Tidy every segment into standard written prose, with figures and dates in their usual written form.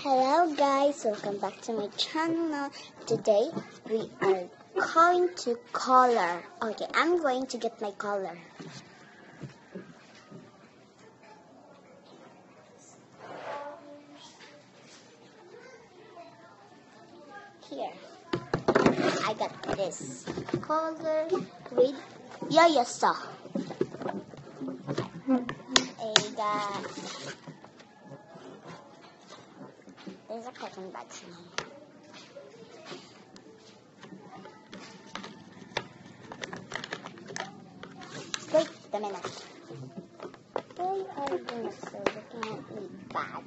Hello guys, welcome back to my channel. Today we are going to color. Okay, I'm going to get my color. Here, I got this color with Yo-Yo Saw. I got there's a cotton bag now. Wait a minute. Why are dinosaurs looking at me bad?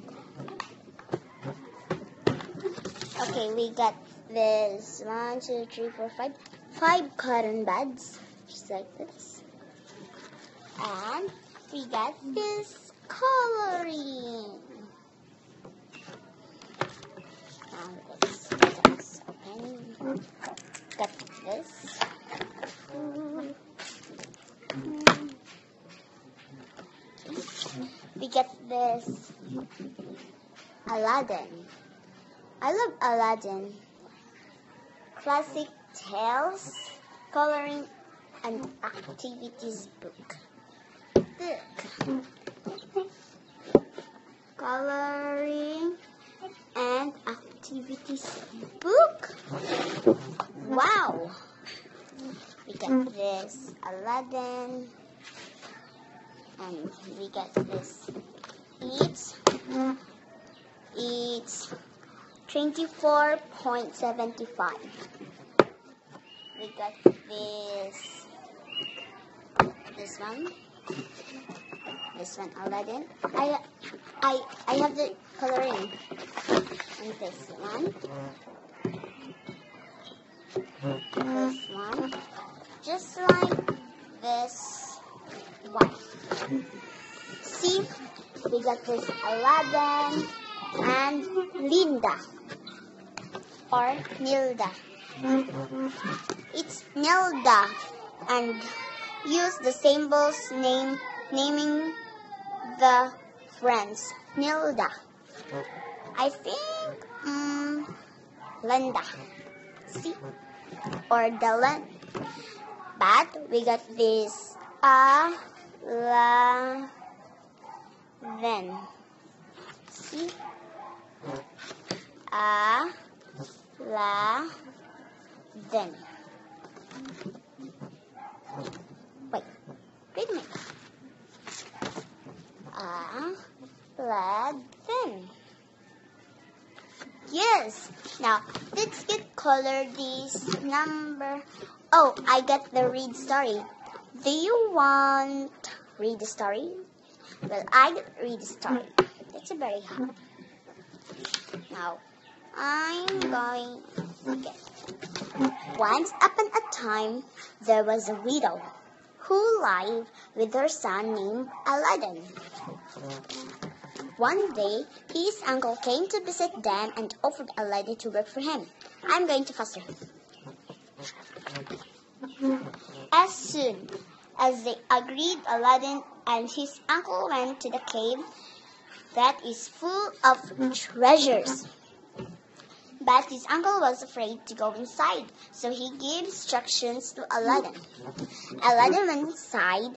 Okay, we got this 1, 2, 3, 4, 5. 5 cotton buds, just like this. And we got this coloring. Let's open. Got this. We get this Aladdin. I love Aladdin. Classic Tales, Coloring and Activities book. Look. Coloring and Activities book. Wow. We got this Aladdin. And we got this It's 24.75. We got this one Aladdin. I have the coloring. And this one, just like this one. See, we got this Aladdin and Linda or Nilda. It's Nilda, and use the symbols naming the friends. Nilda. I think Linda. See, or Dylan. But we got this then see then wait a minute then yes. Now let's get color this number. Oh, I got the read story. Do you want read the story? Well, I get read the story. It's very hard. Now, I'm going to get. Once upon a time, there was a widow who lived with her son named Aladdin. One day, his uncle came to visit them and offered Aladdin to work for him. I'm going to faster. As soon as they agreed, Aladdin and his uncle went to the cave that is full of treasures. But his uncle was afraid to go inside, so he gave instructions to Aladdin. Aladdin went inside